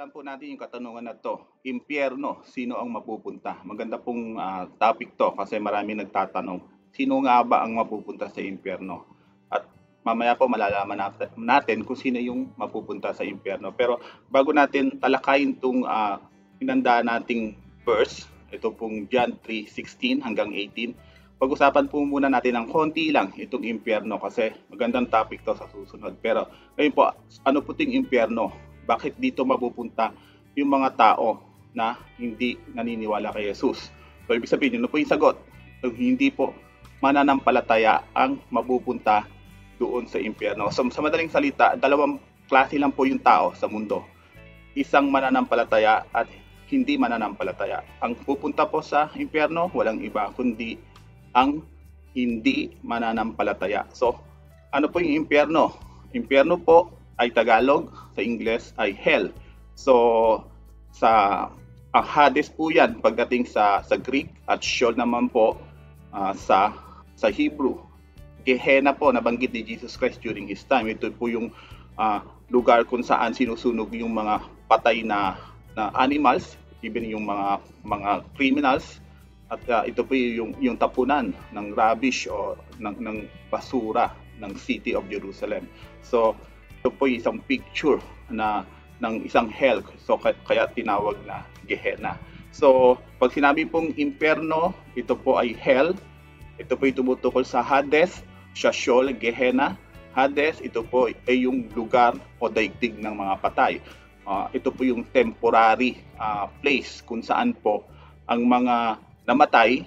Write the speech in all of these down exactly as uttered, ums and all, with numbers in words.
Pag-aralan po natin yung katanungan na 'to, impyerno, sino ang mapupunta? Maganda pong, ah, topic 'to kasi maraming nagtatanong, sino nga ba ang mapupunta sa impyerno? At mamaya po malalaman nate natin kung sino yung mapupunta sa impyerno. Pero bago natin talakayin 'tong, ah, hinandaan nating verse, ito pong John three sixteen hanggang eighteen, pag-usapan po muna natin ng konti lang itong impyerno kasi magandang topic 'to sa susunod. Pero ngayon po, ano po 'ting impyerno? Bakit dito mapupunta yung mga tao na hindi naniniwala kay Jesus? So, ibig sabihin, yun po yung sagot. So, hindi po mananampalataya ang mapupunta doon sa impyerno. So, sa madaling salita, dalawang klase lang po yung tao sa mundo. Isang mananampalataya at hindi mananampalataya. Ang pupunta po sa impyerno, walang iba kundi ang hindi mananampalataya. So, ano po yung impyerno? Impyerno po ay Tagalog, sa Ingles ay hell. So, sa ang Hades po yan pagdating sa sa Greek at Sheol naman po uh, sa sa Hebrew. Gehenna po nabanggit ni Jesus Christ during his time. Ito po yung uh, lugar kung saan sinusunog yung mga patay na na animals, even yung mga mga criminals. At uh, ito po yung yung tapunan ng rubbish o ng ng basura ng city of Jerusalem. So, ito po isang picture na ng isang hell, so kaya tinawag na Gehenna. So pag sinabi pong impyerno, ito po ay hell. Ito po ay tumutukol sa Hades, sa Sheol, Gehenna. Hades, ito po ay yung lugar o daigdig ng mga patay. Uh, ito po yung temporary uh, place kung saan po ang mga namatay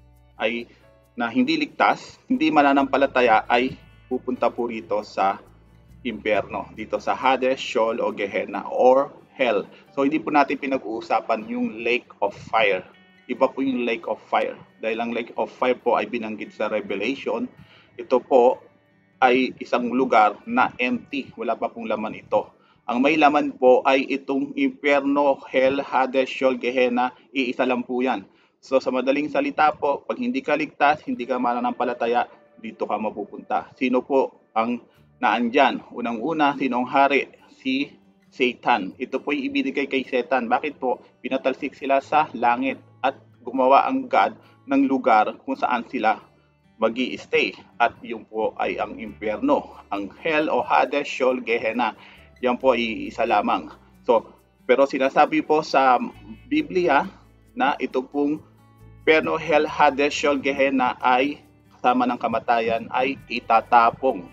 ay na hindi ligtas, hindi mananampalataya ay pupunta po rito sa impyerno, dito sa Hades, Sheol o Gehenna or hell. So hindi po natin pinag-uusapan yung lake of fire. Iba po yung lake of fire. Dahil ang lake of fire po ay binanggit sa Revelation, ito po ay isang lugar na empty. Wala pa pong laman ito. Ang may laman po ay itong impyerno, hell, Hades, Sheol, Gehenna, iisa lang po yan. So sa madaling salita po, pag hindi ka ligtas, hindi ka mananampalataya, dito ka mapupunta. Sino po ang naandyan? Unang-una, sinong hari? Si Satan. Ito po yung ibinigay kay Satan. Bakit po? Pinatalsik sila sa langit at gumawa ang God ng lugar kung saan sila magi-stay. At yung po ay ang impyerno. Ang hell o Hades, Sheol, Gehenna. Yan po ay isa lamang. So, pero sinasabi po sa Biblia na ito pong impyerno, hell, Hades, Sheol, Gehenna ay kasama ng kamatayan ay itatapong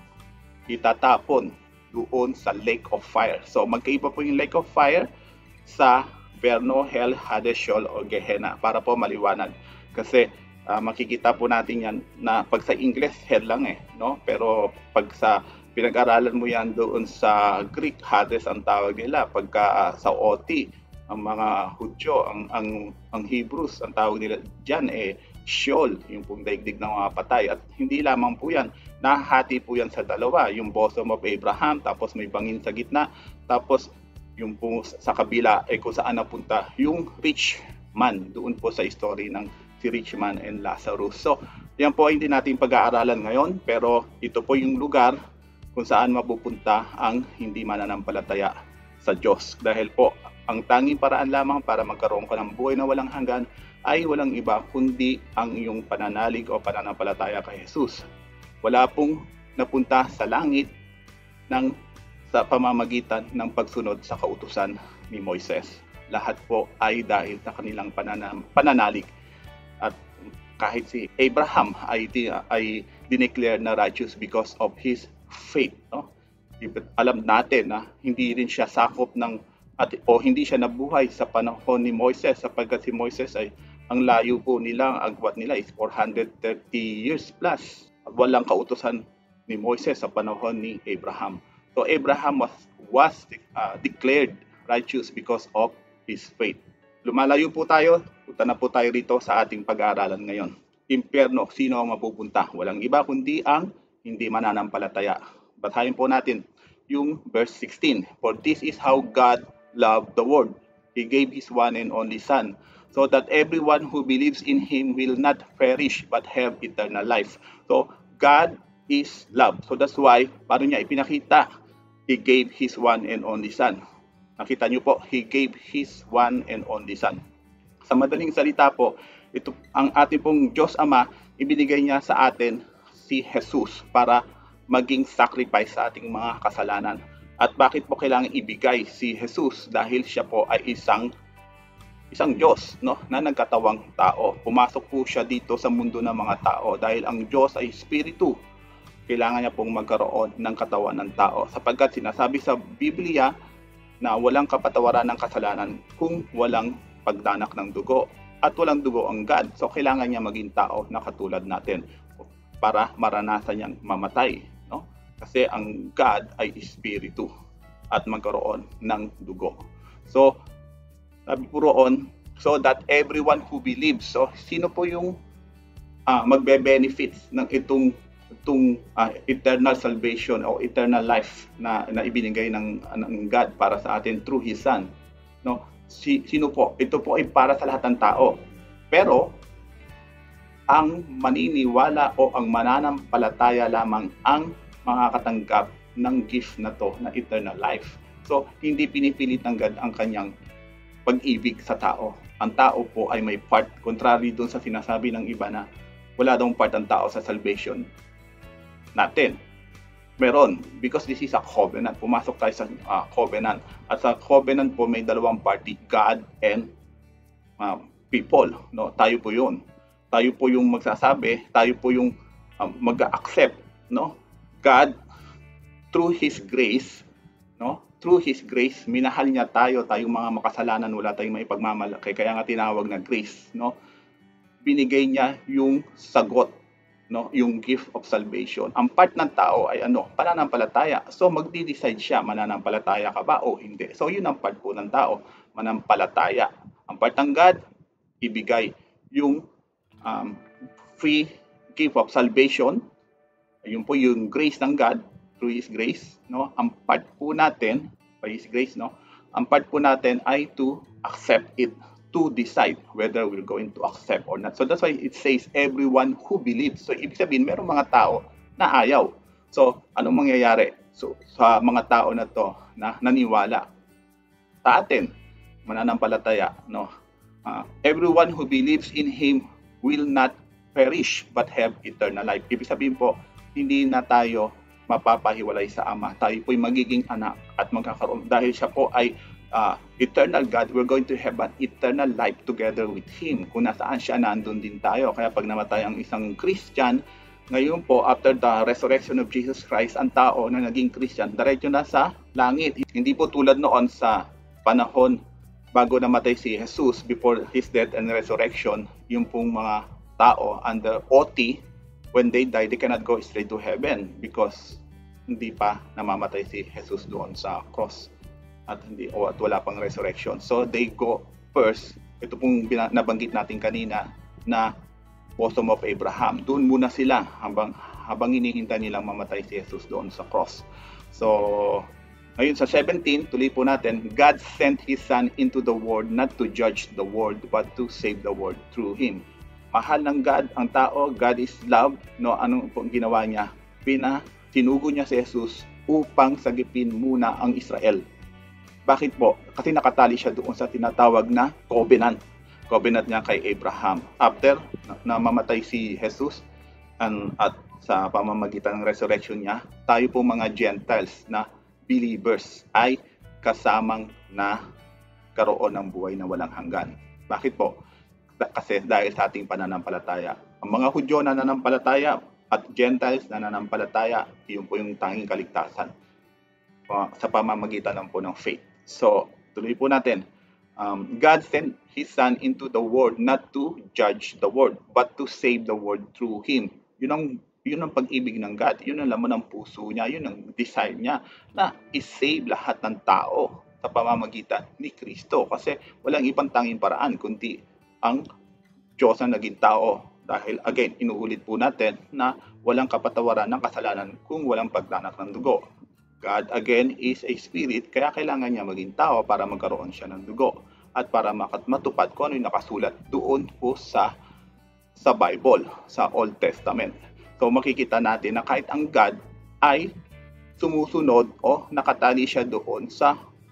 itatapon doon sa lake of fire. So magkaiba po yung lake of fire sa impyerno, hell, Hades, Sheol o Gehenna para po maliwanag. Kasi uh, makikita po natin yan na pag sa English hell lang eh, no? Pero pag sa pinag-aralan mo yan doon sa Greek, Hades ang tawag nila. Pagka uh, sa O T, ang mga Hudyo, ang ang ang Hebrews ang tawag nila diyan eh Sheol, yung pong daigdig ng mga patay. At hindi lamang po yan, nahati po yan sa dalawa, yung bosom of Abraham, tapos may bangin sa gitna, tapos yung po sa kabila, eh kung saan napunta, yung rich man, doon po sa story ng si rich man and Lazarus. So, yan po hindi natin pag-aaralan ngayon, pero ito po yung lugar kung saan mapupunta ang hindi mananampalataya sa Diyos. Dahil po, ang tanging paraan lamang para magkaroon ka ng buhay na walang hanggan ay walang iba kundi ang iyong pananalig o pananampalataya kay Jesus. Wala pong napunta sa langit ng sa pamamagitan ng pagsunod sa kautusan ni Moises. Lahat po ay dahil sa kanilang pananam, pananalig. At kahit si Abraham ay, ay dineclare na righteous because of his faith. No? Alam natin na hindi rin siya sakop ng at, o hindi siya nabuhay sa panahon ni Moises sapagkat si Moises ay ang layo po nila, ang agwat nila is four hundred thirty years plus. Walang kautusan ni Moises sa panahon ni Abraham. So Abraham was, was uh, declared righteous because of his faith. Lumalayo po tayo, punta na po tayo rito sa ating pag-aaralan ngayon. Impyerno, sino ang mapupunta? Walang iba kundi ang hindi mananampalataya. Basahin po natin yung verse sixteen. For this is how God loved the world. He gave His one and only Son, so that everyone who believes in Him will not perish but have eternal life. So, God is love. So that's why, paano niya ipinakita? He gave His one and only Son. Nakita niyo po, He gave His one and only Son. Sa madaling salita po, ito ang ating pong Diyos Ama, ibinigay niya sa atin si Jesus para maging sacrifice sa ating mga kasalanan. At bakit po kailangan ibigay si Jesus? Dahil siya po ay isang isang Diyos, no, na nagkatawang tao. Pumasok po siya dito sa mundo ng mga tao dahil ang Diyos ay Espiritu. Kailangan niya pong magkaroon ng katawan ng tao sapagkat sinasabi sa Biblia na walang kapatawaran ng kasalanan kung walang pagdanak ng dugo at walang dugo ang God. So kailangan niya maging tao na katulad natin para maranasan niyang mamatay, no? Kasi ang God ay Espiritu at magkaroon ng dugo. So sabi po roon, so that everyone who believes. So sino po yung uh, magbe-benefits ng itong itong uh, eternal salvation o eternal life na, na ibinigay ng, ng God para sa atin through His Son, no? Si, sino po? Ito po ay para sa lahat ng tao. Pero ang maniniwala o ang mananampalataya lamang ang makakatanggap ng gift na to na eternal life. So hindi pinipilit ng God ang kanyang pag-ibig sa tao. Ang tao po ay may part, contrary dun sa sinasabi ng iba na wala daw part ang tao sa salvation natin. Meron, because this is a covenant. Pumasok tayo sa uh, covenant. At sa covenant po may dalawang party, God and uh, people. No? Tayo po yun. Tayo po yung magsasabi, tayo po yung um, mag-accept. No? God, through His grace, no? Through His grace, minahal niya tayo, tayong mga makasalanan, wala tayong may pagmamalaki. Kaya nga tinawag na grace, no? Binigay niya yung sagot, no? Yung gift of salvation. Ang part ng tao ay ano? Pananampalataya. So magdi-decide siya, mananampalataya ka ba o hindi. So yun ang part po ng tao, manampalataya. Ang part ng God, ibigay yung um, free gift of salvation. Yun po yung grace ng God. Through His grace, no? Ang part po natin, by His grace, no? Ang part po natin ay to accept it, to decide whether we're going to accept or not. So that's why it says everyone who believes. So ibig sabihin, merong mga tao na ayaw. So anong mangyayari? So sa mga tao na to na naniwala sa atin, mananampalataya, no? Uh, everyone who believes in Him will not perish but have eternal life. Ibig sabihin po, hindi na tayo mapapahiwalay sa Ama. Tayo po'y magiging anak at magkakaroon. Dahil siya po ay uh, eternal God, we're going to have an eternal life together with Him. Kung nasaan siya, nandun din tayo. Kaya pag namatay ang isang Christian, ngayon po, after the resurrection of Jesus Christ, ang tao na naging Christian, diretso na sa langit. Hindi po tulad noon sa panahon bago namatay si Jesus, before His death and resurrection, yung pong mga tao under O T, when they die, they cannot go straight to heaven because hindi pa namamatay si Jesus doon sa cross at hindi o at wala pang resurrection. So they go first. Ito pong nabanggit natin kanina na bosom of Abraham. Doon muna sila habang habang hinihintay nilang mamatay si Jesus doon sa cross. So ngayon sa seventeen, tuloy po natin, God sent His Son into the world not to judge the world but to save the world through Him. Mahal ng God ang tao, God is love, no? Anong pong ginawa niya? Pina, sinugo niya si Jesus upang sagipin muna ang Israel. Bakit po? Kasi nakatali siya doon sa tinatawag na covenant. Covenant niya kay Abraham. After na, na mamatay si Jesus and, at sa pamamagitan ng resurrection niya, tayo po mga Gentiles na believers ay kasamang na karoon ng buhay na walang hanggan. Bakit po? Kasi dahil sa ating pananampalataya. Ang mga Hudyo na nananampalataya at Gentiles na nananampalataya, yun po yung tanging kaligtasan sa pamamagitan lang po ng faith. So, tuloy po natin. Um, God sent His Son into the world not to judge the world, but to save the world through Him. Yun ang, yun ang pag-ibig ng God. Yun ang laman ng puso niya. Yun ang desire niya na i-save lahat ng tao sa pamamagitan ni Kristo. Kasi walang ibang tanging paraan kundi ang Diyos na naging tao. Dahil again, inuulit po natin na walang kapatawaran ng kasalanan kung walang pagdanak ng dugo. God again is a spirit, kaya kailangan niya maging tao para magkaroon siya ng dugo at para matupad kung ano yung nakasulat doon po sa sa Bible, sa Old Testament. So makikita natin na kahit ang God ay sumusunod o nakatali siya doon sa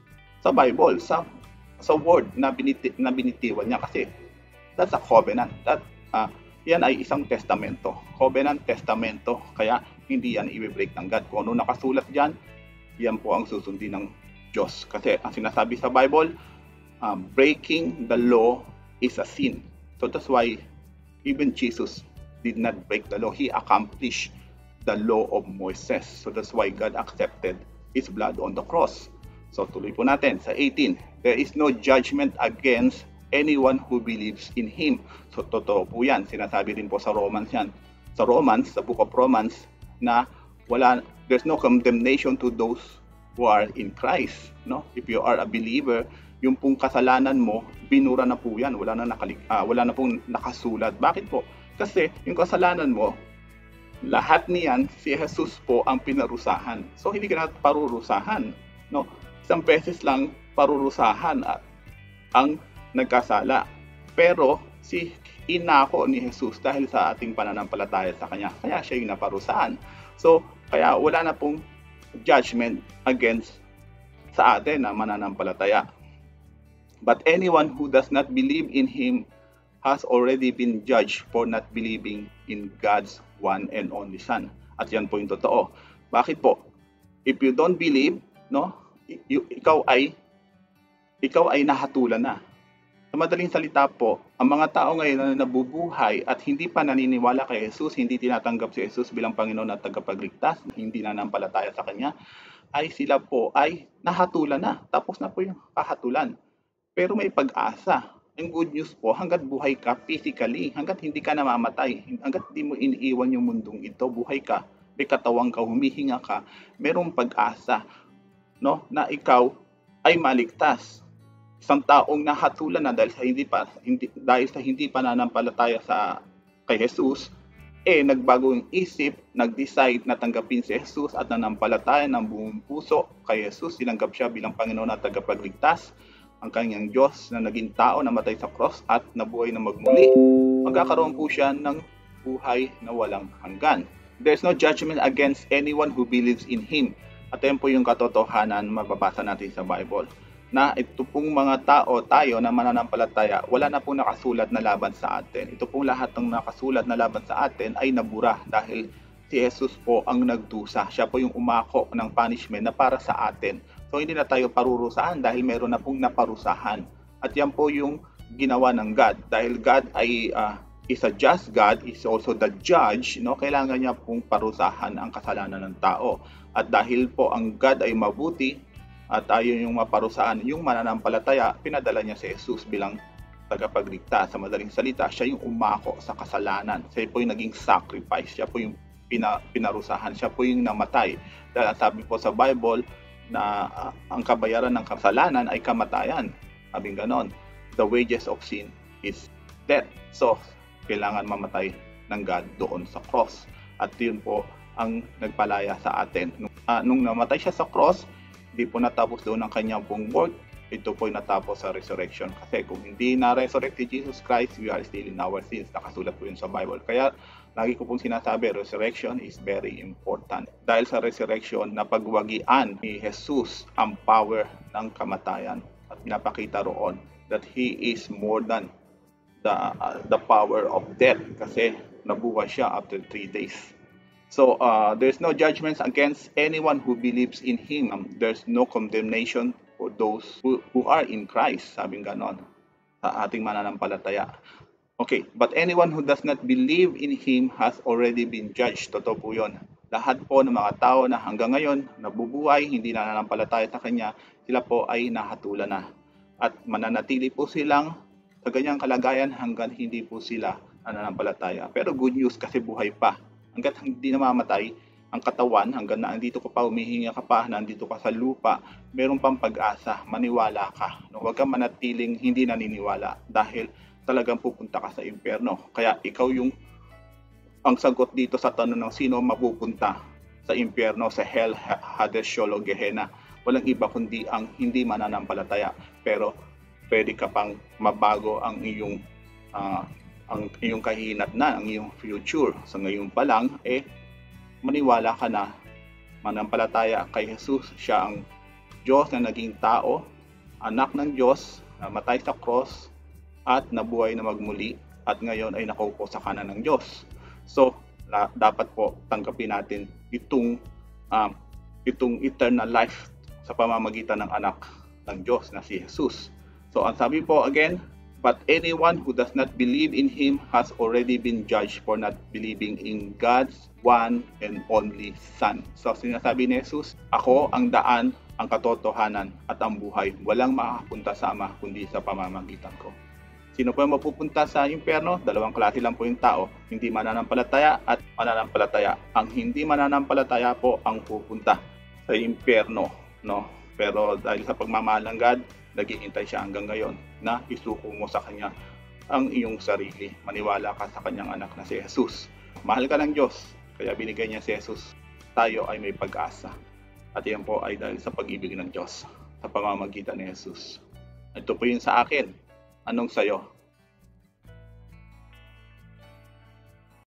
sa Bible, sa sa word na, biniti, na binitiwan niya kasi that's a covenant. That, uh, yan ay isang testamento. Covenant testamento. Kaya hindi yan i-break ng God. Kung ano nakasulat dyan, yan po ang susundin ng Diyos. Kasi ang sinasabi sa Bible, uh, breaking the law is a sin. So that's why even Jesus did not break the law. He accomplished the law of Moses. So that's why God accepted His blood on the cross. So tuloy po natin sa eighteen. There is no judgment against anyone who believes in Him. So totoo po yan. Sinasabi rin po sa Romans yan. Sa Romans, sa book of Romans, na wala, there's no condemnation to those who are in Christ. No? If you are a believer, yung pong kasalanan mo, binura na po yan. Wala na, nakalik, uh, wala na pong nakasulat. Bakit po? Kasi yung kasalanan mo, lahat niyan, si Jesus po ang pinarusahan. So hindi ka na parurusahan. No? Isang beses lang parurusahan at ang nagkasala. Pero si inako ni Jesus dahil sa ating pananampalataya sa Kanya. Kaya siya yung naparusahan. So, kaya wala na pong judgment against sa atin na mananampalataya. But anyone who does not believe in Him has already been judged for not believing in God's one and only Son. At yan po yung totoo. Bakit po? If you don't believe, no, y- ikaw ay ikaw ay nahatulan na. Sa madaling salita po, ang mga tao ngayon na nabubuhay at hindi pa naniniwala kay Jesus, hindi tinatanggap si Jesus bilang Panginoon at tagapagligtas, hindi nananampalataya sa Kanya, ay sila po ay nahatulan na. Tapos na po yung kahatulan. Pero may pag-asa. Ang good news po, hanggat buhay ka physically, hanggat hindi ka namamatay, hanggat hindi mo iniiwan yung mundong ito, buhay ka, may katawang ka, humihinga ka, merong pag-asa, no, na ikaw ay maligtas. Isang taong nahatulan na dahil sa hindi pa hindi dahil sa hindi pananampalataya sa kay Jesus, eh nagbago yung isip, nag-decide na tanggapin si Jesus at nanampalataya ng buong puso kay Jesus, tinanggap siya bilang Panginoon at tagapagligtas, ang kanyang Diyos na naging tao, namatay sa cross at nabuhay na magmuli. Magkakaroon po siya ng buhay na walang hanggan. There's no judgment against anyone who believes in Him. At yan po yung katotohanan mababasa natin sa Bible. Na ito pong mga tao, tayo na mananampalataya, wala na pong nakasulat na laban sa atin. Ito pong lahat ng nakasulat na laban sa atin ay nabura dahil si Jesus po ang nagdusa. Siya po yung umako ng punishment na para sa atin. So hindi na tayo parurusahan dahil meron na pong naparusahan. At yan po yung ginawa ng God. Dahil God ay uh, is a just God, is also the judge, no? Kailangan niya pong parusahan ang kasalanan ng tao. At dahil po ang God ay mabuti, at tayo yung maparusahan, yung mananampalataya, pinadala niya si Jesus bilang tagapagligtas. Sa madaling salita, siya yung umako sa kasalanan. Siya po yung naging sacrifice. Siya po yung pina, pinarusahan. Siya po yung namatay. Dahil sabi po sa Bible na uh, ang kabayaran ng kasalanan ay kamatayan. Sabing ganon. The wages of sin is death. So, kailangan mamatay ng God doon sa cross. At yun po ang nagpalaya sa atin. Nung, uh, nung namatay siya sa cross, hindi po natapos doon ang kanyang pong work. Ito po natapos sa resurrection. Kasi kung hindi na-resurrect si Jesus Christ, we are still in our sins. Nakasulat po yun sa Bible. Kaya lagi ko pong sinasabi, resurrection is very important. Dahil sa resurrection, napagwagian ni Jesus ang power ng kamatayan. At pinapakita roon that He is more than the, uh, the power of death. Kasi nabuhay siya after three days. So, uh, there's no judgments against anyone who believes in Him. Um, there's no condemnation for those who, who are in Christ. Sabing ganon sa ating mananampalataya. Okay, but anyone who does not believe in Him has already been judged. Totoo po yun. Lahat po ng mga tao na hanggang ngayon nabubuhay, hindi nananampalataya sa Kanya, sila po ay nahatulan na. At mananatili po silang sa ganyang kalagayan hanggang hindi po sila nananampalataya. Pero good news kasi buhay pa. Hanggat hindi namamatay ang katawan, hanggang na andito ka pa, humihinga ka pa, nandito ka sa lupa, meron pang pag-asa, maniwala ka. No, huwag kang manatiling hindi naniniwala dahil talagang pupunta ka sa impyerno. Kaya ikaw yung ang sagot dito sa tanong ng sino mapupunta sa impyerno, sa hell, Hades, Sheol, o Gehenna. Walang iba kundi ang hindi mananampalataya. Pero pwede ka pang mabago ang iyong uh, ang iyong kahinatnan, ang iyong future. So ngayon pa lang, eh, maniwala ka na, manampalataya kay Jesus. Siya ang Diyos na naging tao, anak ng Diyos, namatay sa cross, at nabuhay na magmuli, at ngayon ay nakaupo sa kanan ng Diyos. So, la, dapat po tanggapin natin itong, um, itong eternal life sa pamamagitan ng anak ng Diyos na si Jesus. So, ang sabi po again, but anyone who does not believe in Him has already been judged for not believing in God's one and only Son. So sinasabi ni Jesus, ako ang daan, ang katotohanan at ang buhay. Walang makakapunta sa Ama kundi sa pamamagitan ko. Sino po yung mapupunta sa impyerno? Dalawang klase lang po yung tao, hindi mananampalataya at mananampalataya. Ang hindi mananampalataya po ang pupunta sa impyerno, no? Pero dahil sa pagmamahal ng God, naghihintay siya hanggang ngayon na isuko mo sa Kanya ang iyong sarili. Maniwala ka sa Kanyang anak na si Jesus. Mahal ka ng Diyos, kaya binigay niya si Jesus. Tayo ay may pag-asa. At yan po ay dahil sa pag-ibig ng Diyos sa pamamagitan ni Jesus. Ito po yun sa akin. Anong sayo?